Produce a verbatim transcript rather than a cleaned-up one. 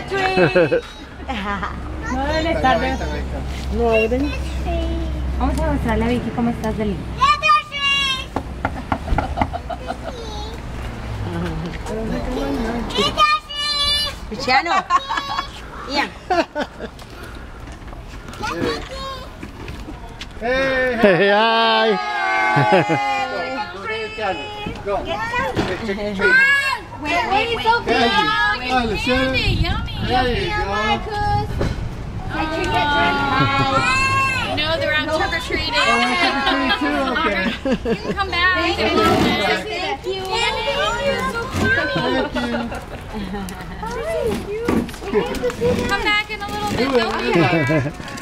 treat. Buenas tardes. Vamos a mostrarle a Vicky cómo estás de lindo. Luciano. Ian. Hey, hey, hi. Go. Wait, wait, wait. Oh, Luciano. There you go. No, they're out trick or treating. Oh, too. Okay. You can come back. Thank you. Thank you. Thank you. Come back in a little bit. Don't be